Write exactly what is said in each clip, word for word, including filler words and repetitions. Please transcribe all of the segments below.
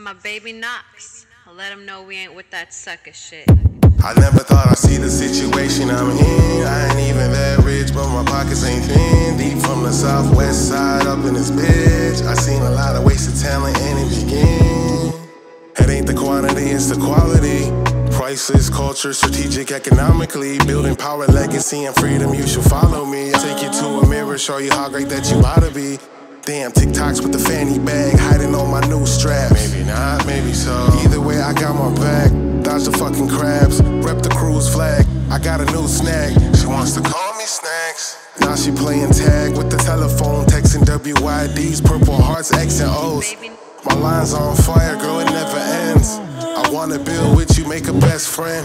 my baby Knox. I'll let him know we ain't with that sucker shit. I never thought I'd see the situation I'm in. I ain't even that rich, but my pockets ain't thin. Deep from the southwest side, up in this bitch. I seen a lot of wasted talent and it begin. It ain't the quantity, it's the quality. Priceless culture, strategic economically. Building power, legacy, and freedom, you should follow me. I'll take you to a mirror, show you how great that you ought to be. Damn, TikToks with the fanny bag, hiding on my new straps. Maybe not, maybe so. Either way, I got my back. Dodge the fucking crabs, rep the cruise flag. I got a new snack. She wants to call me Snacks. Now she playing tag with the telephone, texting W I Ds, purple hearts, X and O's. My line's on fire, girl, it never ends. I wanna build with you, make a best friend.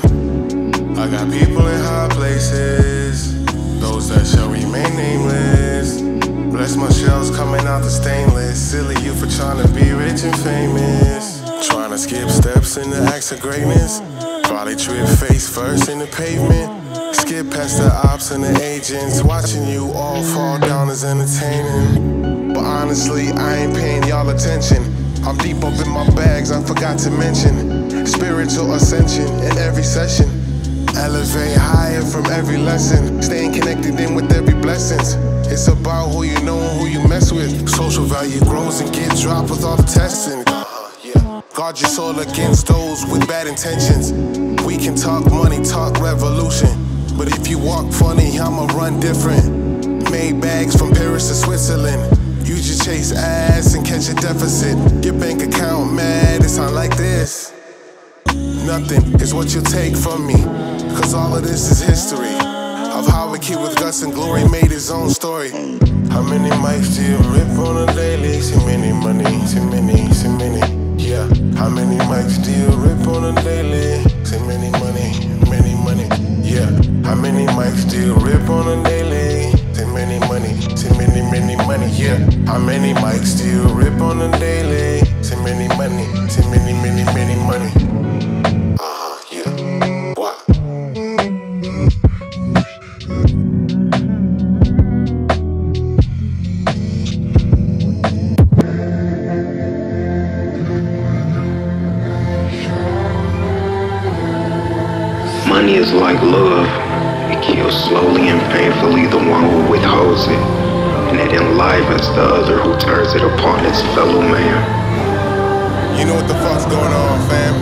I got people in high places, those that shall remain nameless. Bless my shells coming out the stainless. Silly you for trying to be rich and famous. Trying to skip steps in the acts of greatness. Probably trip face first in the pavement. Skip past the ops and the agents. Watching you all fall down is entertaining. But honestly, I ain't paying y'all attention. I'm deep up in my bags, I forgot to mention spiritual ascension in every session. Elevate higher from every lesson. Staying connected in with every blessings. It's about who you know and who you mess with. Social value grows and gets dropped with all the testing. Uh, yeah. Guard your soul against those with bad intentions. We can talk money, talk revolution. But if you walk funny, I'ma run different. Made bags from Paris to Switzerland. You just chase ass and catch a deficit. Your bank account mad, it sound like this. Nothing is what you take from me, cause all of this is history of how a kid with guts and glory made his own story. How many mics do you rip on a daily? See many money, see many, see many, yeah. How many mics do you rip on a daily? See many money, many money, yeah. How many mics do you rip on a daily? See many money, see many, many money, yeah. How many mics do you rip on a daily? See many money, see many, many, many money. Money is like love. It kills slowly and painfully the one who withholds it, and it enlivens the other who turns it upon its fellow man. You know what the fuck's going on, fam?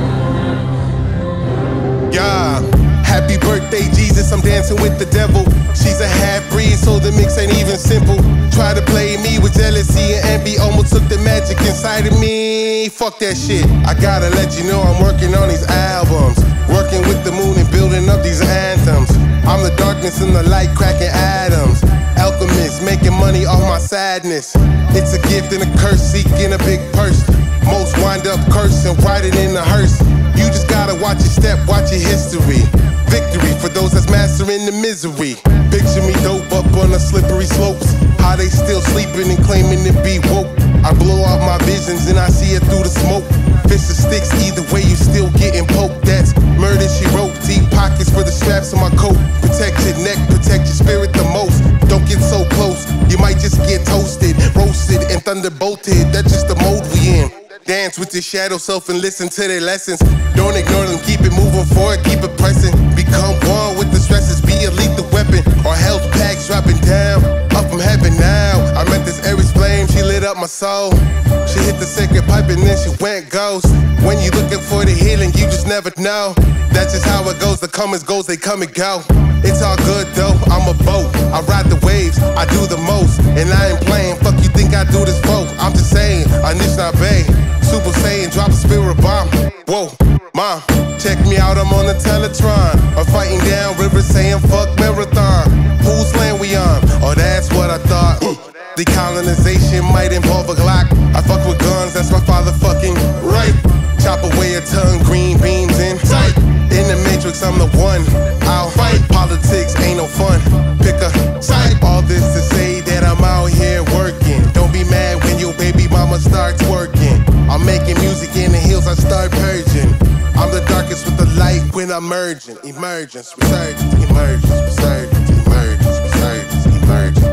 Yeah. Happy birthday, Jesus, I'm dancing with the devil. She's a half-breed, so the mix ain't even simple. Try to play me with jealousy and envy, almost took the magic inside of me. Fuck that shit. I gotta let you know I'm working on these albums. Working with the moon and building up these anthems. I'm the darkness and the light cracking atoms. Alchemist, making money off my sadness. It's a gift and a curse, seeking a big purse. Most wind up cursing, riding in a hearse. You just gotta watch your step, watch your history. Victory for those that's mastering the misery. Picture me dope up on the slippery slopes. How they still sleeping and claiming to be woke. I blow out my visions and I see it through the smoke. Fist or sticks, either way you still getting poked. That's murder she wrote. Deep pockets for the straps on my coat. Protect your neck, protect your spirit the most. Don't get so close, you might just get toasted, roasted and thunderbolted. That's just the mode we in. Dance with your shadow self and listen to their lessons. Don't ignore them, keep it moving forward, keep it pressing. Become one with the stresses, be a lethal weapon. Or health packs dropping down, up from heaven now. I met this Aries flame, she lit up my soul. She hit the sacred pipe and then she went ghost. When you looking for the healing, you just never know. That's just how it goes, the comers goes, they come and go. It's all good though, I'm a boat. I ride the waves, I do the most. And I ain't playing, fuck you think I do this for? I'm just saying, Anishinaabe. Super Saiyan, drop a spirit bomb. Whoa, mom, check me out, I'm on the Teletron. I'm fighting down rivers saying fuck marathon. Whose land we on? Oh, that's what I thought. Decolonization might involve a Glock. I fuck with guns, that's my father fucking right. Chop away a ton, green beans in sight. In the Matrix, I'm the one. I'll fight. Politics ain't no fun. Pick a side. All this to say that I'm out here working. Don't be mad when your baby mama starts working. I'm making music in the hills, I start purging. I'm the darkest with the light when I'm merging. Emergence, resurgence, emergence, resurgence, emergence, resurgence, emergence.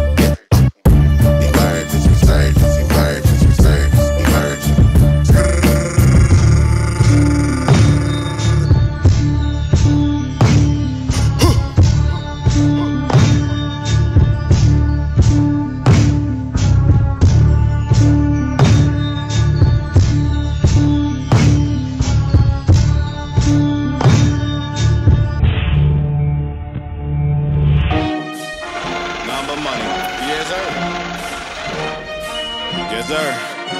Emergence, resurgence, emergence, resurgence, emergence. sir.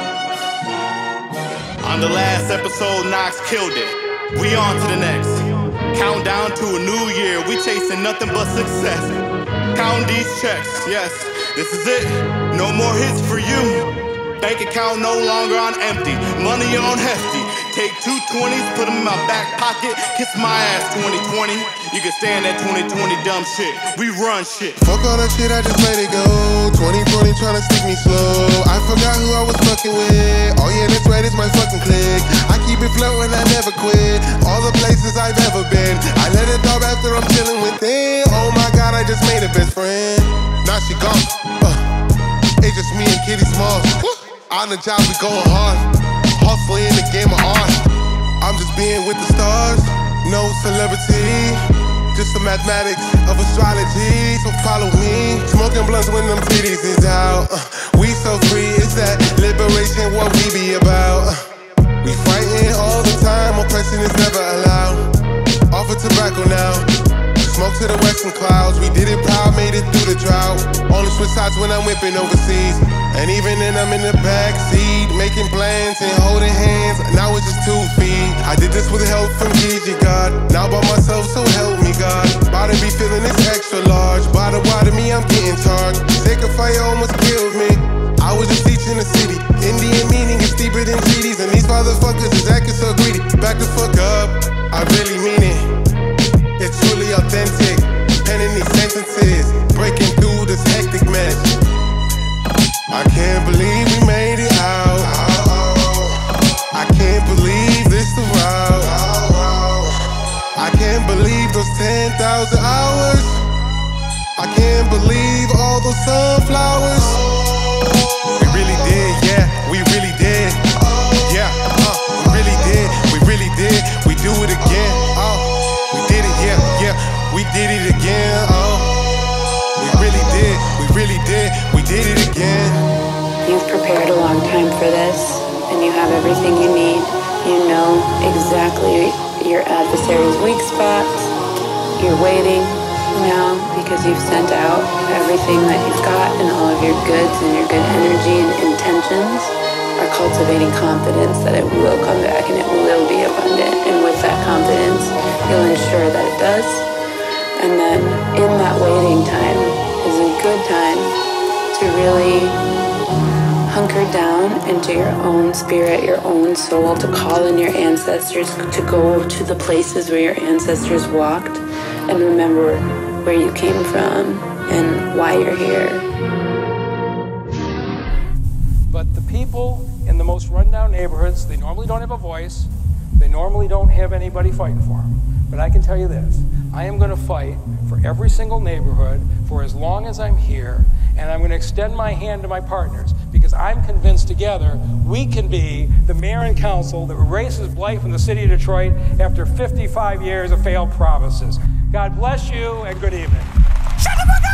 On the last episode, Knox killed it. We on to the next. Countdown to a new year. We chasing nothing but success. Count these checks. Yes, this is it. No more hits for you. Bank account no longer on empty. Money on hefty. Take two twenties, put them in my back pocket. Kiss my ass twenty twenty. You can stand that twenty twenty dumb shit. We run shit. Fuck all that shit, I just let it go. twenty twenty tryna stick me slow. I forgot who I was fucking with. Oh yeah, that's right, it's my fucking clique. I keep it flowing, I never quit. All the places I've ever been, I let it off after I'm chilling with them. Oh my god, I just made a best friend. Now she gone. Uh, it's just me and Kitty Smalls. On the job, we going hard. Hustling in the game of art. I'm just being with the stars. No celebrity, just the mathematics of astrology. So follow me. Smoking blunts when them titties is out. Uh, we so free, it's that liberation what we be about. Uh, we fighting all the time, oppression is never allowed. Offer tobacco now. Smoke to the western clouds. We did it proud, made it through the drought. Only switch sides when I'm whipping overseas. And even then I'm in the backseat, making plans and holding hands. Now it's just two feet. I did this with help from Gigi God. Now by myself, so help me God. About to be feeling this extra large. By the water me, I'm getting charged. Sacred fire almost killed me. I was just teaching the city. Indian meaning is deeper than G Ds. And these motherfuckers is acting so greedy. Back the fuck up, I really mean it. It's truly authentic. Penning these sentences, breaking through this hectic mess. I can't believe we made it out. I can't believe this the route. I can't believe those ten thousand hours. I can't believe all those sunflowers. We really did, yeah, we really did. Yeah, uh, we really did, we really did. We do it again, oh, we did it, yeah, yeah, we did it again, oh. We really did, we really did, we did it again. You've prepared a long time for this, and you have everything you need. You know exactly your adversary's weak spots. You're waiting now because you've sent out everything that you've got, and all of your goods and your good energy and intentions are cultivating confidence that it will come back and it will be abundant. And with that confidence, you'll ensure that it does. And then in that waiting time is a good time to really hunker down into your own spirit, your own soul, to call in your ancestors, to go to the places where your ancestors walked and remember where you came from and why you're here. But the people in the most rundown neighborhoods, they normally don't have a voice. They normally don't have anybody fighting for them. But I can tell you this, I am going to fight for every single neighborhood for as long as I'm here, and I'm going to extend my hand to my partners because I'm convinced together we can be the mayor and council that erases blight from the city of Detroit after fifty-five years of failed promises. God bless you and good evening. Shut the fuck up!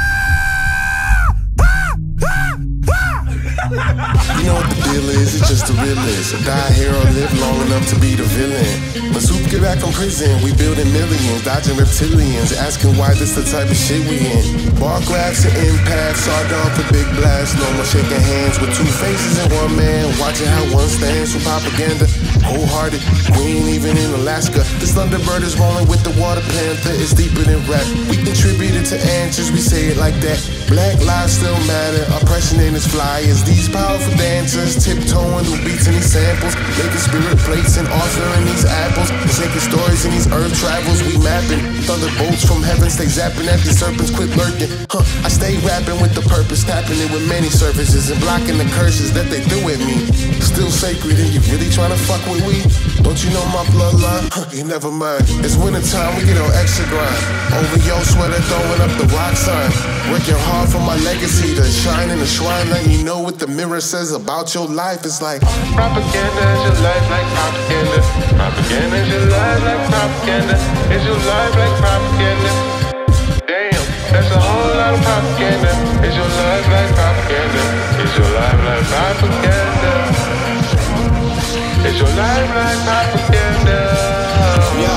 You know what the deal is, it's just the real is. Die here or live long enough to be the villain. When Soup get back from prison, we building millions, dodging reptilians, asking why this the type of shit we in. Bar graphs and impacts, sawed off a big blast. No more shaking hands with two faces and one man, watching how one stands for propaganda. Wholehearted, we ain't even in Alaska. This Thunderbird is rolling with the Water Panther, it's deeper than rap. We contributed to answers, we say it like that. Black lives still matter, oppression in its flyers. These powerful dancers tiptoeing through beats and these samples, making spirit plates and offering these apples. Shaking stories in these earth travels, we mapping. Thunderbolts from heaven stay zapping at these serpents, quit lurking. Huh, I stay rapping with the purpose, tapping it with many surfaces and blocking the curses that they threw at me. Still sacred and you really trying to fuck with we? Don't you know my bloodline? Huh, you never mind. It's winter time, we get on extra grind. Over your sweater, throwing up the rock sign. Working hard for my legacy to shine in the shrine. Letting you know what the mirror says about your life. It's like propaganda is your life like propaganda. Propaganda is your life like propaganda. Is your life like propaganda? Damn, that's a whole lot of propaganda. Is your life like propaganda? Is your life like propaganda? Is your life like propaganda? yo.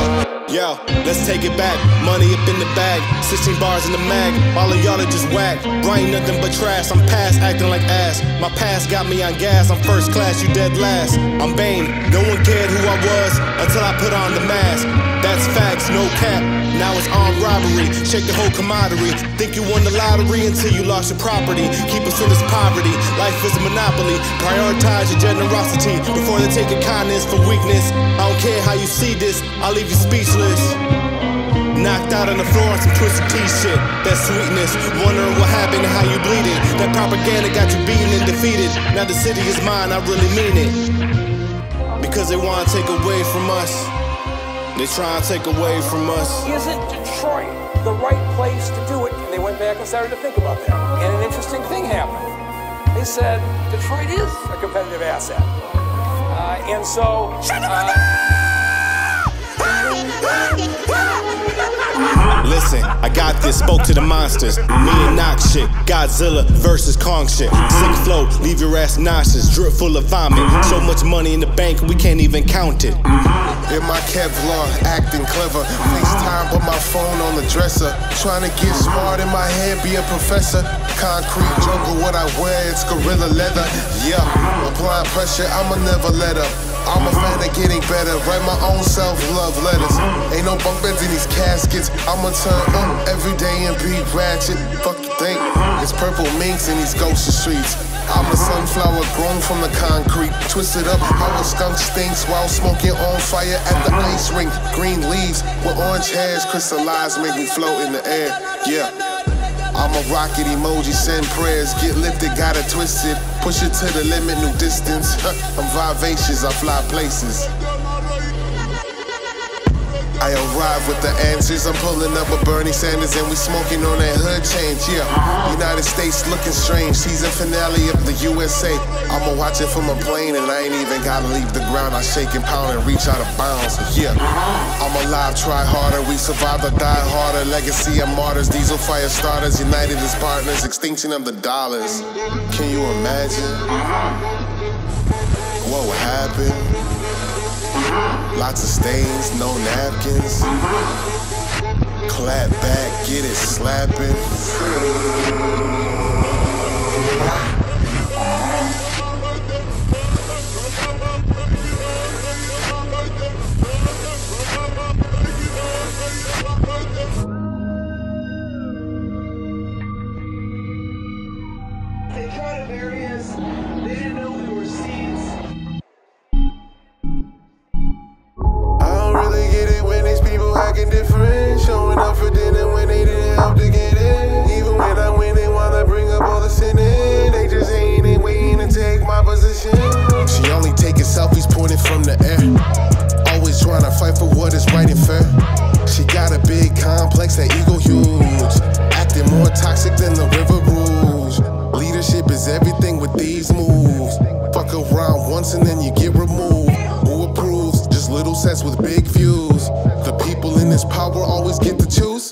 Yo, let's take it back. Money up in the bag, sixteen bars in the mag. All of y'all are just whack. Bro, ain't nothing but trash. I'm past acting like ass. My past got me on gas. I'm first class, you dead last. I'm Bane. No one cared who I was until I put on the mask. That's facts, no cap. Now it's armed robbery. Shake the whole commodity. Think you won the lottery until you lost your property. Keep us in this poverty. Life is a monopoly. Prioritize your generosity before they take your kindness for weakness. I don't care how you see this. I'll leave you speechless. Knocked out on the floor on some twisted T shit. That sweetness, wondering what happened and how you bleeding. That propaganda got you beaten and defeated. Now the city is mine, I really mean it. Because they wanna take away from us. They try and take away from us. Isn't Detroit the right place to do it? And they went back and started to think about that. And an interesting thing happened. They said, Detroit is a competitive asset. Uh, and so, uh, listen, I got this, spoke to the monsters. Me and Knox shit, Godzilla versus Kong shit. Sick flow, leave your ass nauseous, drip full of vomit. So much money in the bank, we can't even count it. In my Kevlar, acting clever. FaceTime, put my phone on the dresser. Trying to get smart in my head, be a professor. Concrete jungle, what I wear, it's gorilla leather. Yeah, applying pressure, I'ma never let up. I'm a fan of getting better, write my own self-love letters. Ain't no bunk beds in these caskets. I'ma turn up every day and be ratchet. Fuck you think? It's purple minks in these ghostly streets. I'm a sunflower grown from the concrete. Twisted up how a skunk stinks while smoking on fire at the ice rink. Green leaves with orange hairs crystallize, make me float in the air. Yeah. I'm a rocket emoji, send prayers, get lifted, got it twisted. Push it to the limit, new distance. I'm vivacious, I fly places. I arrive with the answers. I'm pulling up with Bernie Sanders and we smoking on that hood change, yeah. United States looking strange, season finale of the U S A. I'ma watch it from a plane and I ain't even gotta leave the ground. I shake and pound and reach out of bounds, yeah. I'm alive, try harder, we survive or die harder. Legacy of martyrs, diesel fire starters, united as partners, extinction of the dollars. Can you imagine what would happen? Lots of stains, no napkins. Clap back, get it slapping. They tried to bury us. They didn't know we were seeds. Acting different, showing up for dinner when they didn't help to get in. Even when I win, they wanna bring up all the sinning. They just ain't it waiting to take my position. She only taking selfies pointed from the air. Always trying to fight for what is right and fair. She got a big complex, that ego huge. Acting more toxic than the River Rouge. Leadership is everything with these moves. Fuck around once and then you get removed. Who approves? Just little sets with big views. The people in this power always get to choose.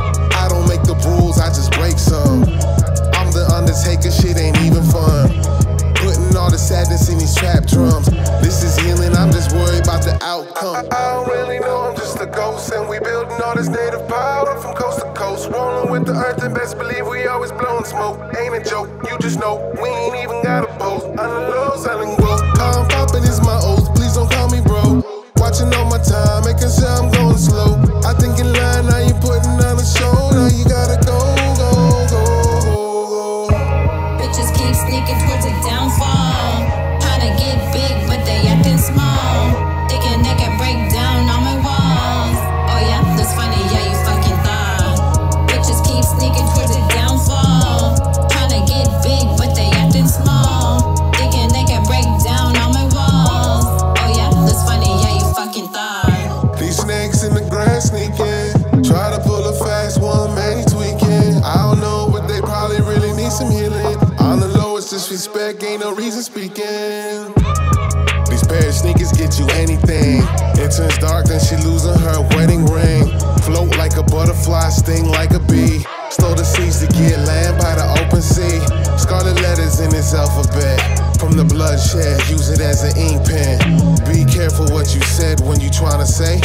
I don't make the rules, I just break some. I'm the Undertaker, shit ain't even fun. Putting all the sadness in these trap drums. This is healing, I'm just worried about the outcome. I, I don't really know, I'm just a ghost. And we building all this native power from coast to coast. Rolling with the earth and best believe we always blowing smoke. Ain't a joke, you just know, we ain't even got a post. On the low, selling gold. How I'm popping is my oath, please don't call me bro. Watching all my time, making sure I'm going slow. I think in line, now you putting on a show. Now you gotta go, go, go, go, go. Bitches keep sneaking towards a downfall. Trying to get big, but they acting small. Thinking they can break down all my walls. Oh yeah, that's funny, yeah, you fucking thought. Bitches keep sneaking towards a downfall. Trying to get big, but they acting small. Thinking they can break down all my walls. Oh yeah, that's funny, yeah, you fucking thought. These snakes in the grass sneaking. Try to pull a fast one, man, he's tweaking. I don't know, but they probably really need some healing. On the low, it's disrespect, ain't no reason speaking. These pair of sneakers get you anything. It turns dark, then she losing her wedding ring. Float like a butterfly, sting like a bee. Stole the seeds to get land by the open sea. Scarlet letters in its alphabet. From the bloodshed, use it as an ink pen. Be careful what you said when you tryna say.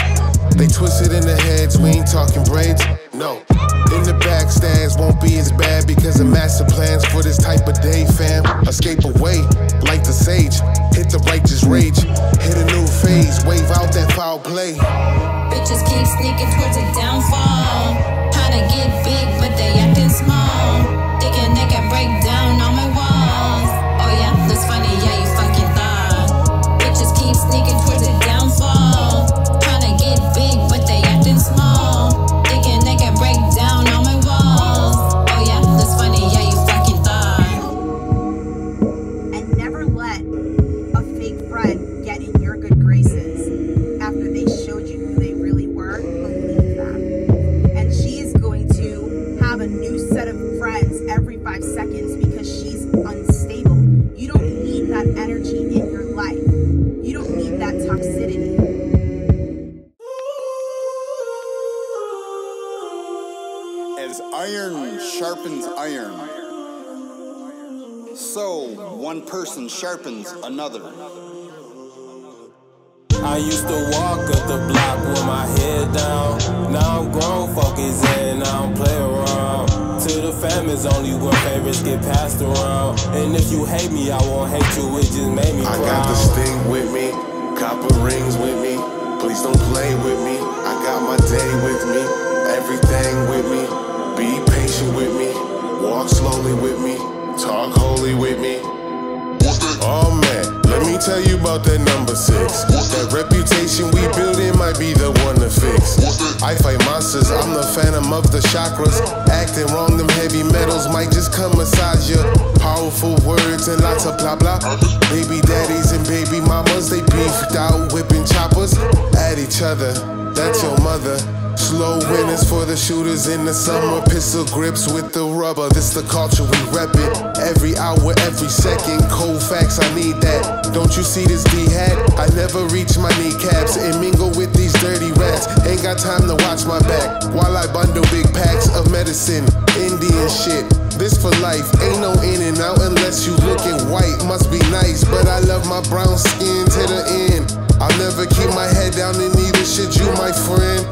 They twisted in the heads, we ain't talking braids, no. In the backstabbs won't be as bad because of master plans for this type of day, fam. Escape away, like the sage, hit the righteous rage, hit a new phase, wave out that foul play. Bitches keep sneaking towards a downfall. Trying to get big, but they acting small. Thinking they can break down all my walls. Oh yeah, that's funny, yeah, you fucking thought. Bitches keep sneaking towards a downfall. Trying to get big, but they acting small. Thinking they can break down all my walls. Oh yeah, that's funny, yeah, you fucking thought. And never let a fake friend get in your good graces after they showed you who they really were. Believe them. And she is going to have a new set of friends every five seconds because she's unstable. You don't need that energy in your life. You don't need that toxicity. As iron sharpens iron, so one person sharpens another. I used to walk up the block with my head down. Now I'm grown, focus in, I don't play around. To the family's only when favorites get passed around. And if you hate me, I won't hate you, it just made me I proud. got the sting with me, copper rings with me. Please don't play with me. I got my day with me, everything with me. Be patient with me, walk slowly with me, talk holy with me. Oh man, let me tell you about that number six. That reputation we building might be the one to fix. I fight monsters, I'm the phantom of the chakras. Acting wrong, them heavy metals might just come massage you. Powerful words and lots of blah blah. Baby daddies and baby mamas, they beefed out, whipping choppers at each other. That's your mother. Slow winners for the shooters in the summer. Pistol grips with the rubber. This the culture, we rep it. Every hour, every second. Cold facts, I need that. Don't you see this D-hat? I never reach my kneecaps and mingle with these dirty rats. Ain't got time to watch my back while I bundle big packs of medicine. Indian shit, this for life. Ain't no in and out unless you looking white. Must be nice, but I love my brown skin to the end. I'll never keep my head down and neither should you, my friend.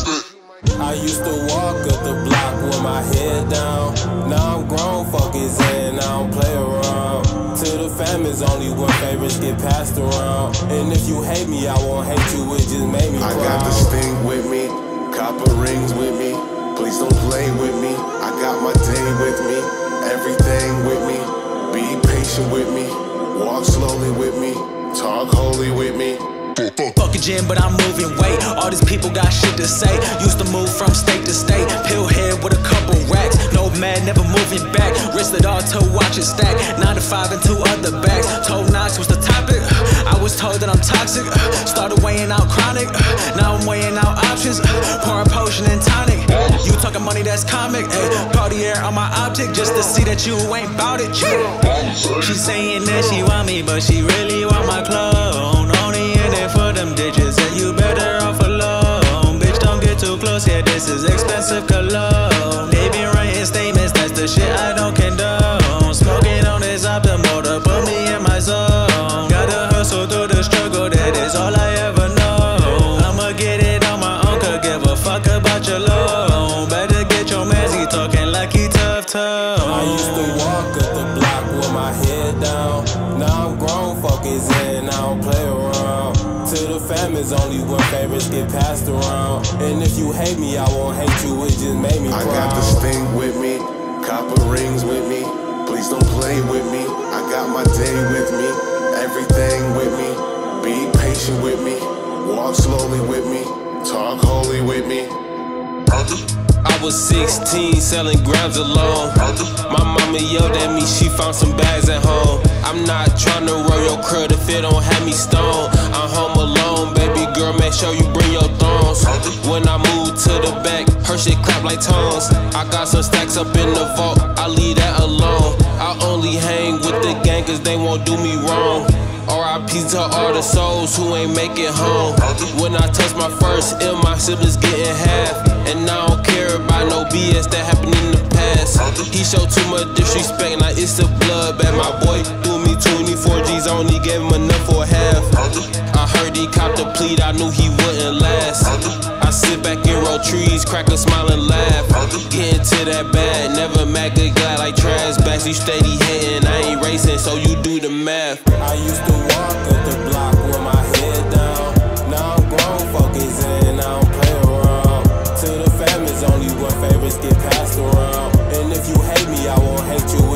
I used to walk up the block with my head down. Now I'm grown, focus in, I don't play around. To the family's only when favorites get passed around. And if you hate me, I won't hate you, it just made me I proud. got the sting with me, copper rings with me. Please don't play with me. I got my day with me, everything with me. Be patient with me, walk slowly with me, talk holy with me. Fuck a gym, but I'm moving weight. All these people got shit to say. Used to move from state to state. Pill head with a couple racks. No man, never moving back. Risked it all to watch it stack. Nine to five and two other bags. Told Knox was the topic. I was told that I'm toxic. Started weighing out chronic. Now I'm weighing out options. Pouring potion and tonic. You talking money, that's comic. Cartier on my optic just to see that you ain't bout it. She saying that she want me, but she really want my clone. Only in it for them digits, and you better off alone. Bitch, don't get too close, yeah, this is expensive cologne. They been writing statements, that's the shit I don't condone. Smoking on this optimal to put me in my zone. Gotta hustle through the struggle, that is all I ever know. I'ma get it on my own, could give a fuck about your loan. Better get your mans, he talking like he tough tone. I used to walk up the block with my head down. Now I'm grown, focus in, I don't play around. To the family's only when favorites get passed around. And if you hate me, I won't hate you, it just made me I proud. got the sting with me, copper rings with me. Please don't play with me. I got my day with me, everything with me. Be patient with me, walk slowly with me, talk holy with me. I was sixteen, selling grams alone. My mama yelled at me, she found some bags at home. I'm not tryna roll your crud if it don't have me stoned. I'm home alone, baby girl, make sure you bring your thongs. When I move to the back, her shit clap like tongues. I got some stacks up in the vault, I leave that alone. I only hang with the gang cause they won't do me wrong. R I P to all the souls who ain't make it home. When I touch my first M, my siblings getting half. And I don't care about no B S that happened in the past. He showed too much disrespect, now it's the blood back. My boy threw me twenty-four G's, only gave him enough for a half. I heard he copped a pleat, I knew he wouldn't last. I sit back and roll trees, crack a smile and laugh. Get into that bag, never mad, good glad like trash bags. You steady hitting, I ain't racing, so you do the math. I used to walk up the block with my head down. Now I'm grown, focusing, I don't play around. To the family's only one favorites get passed around. And if you hate me, I won't hate you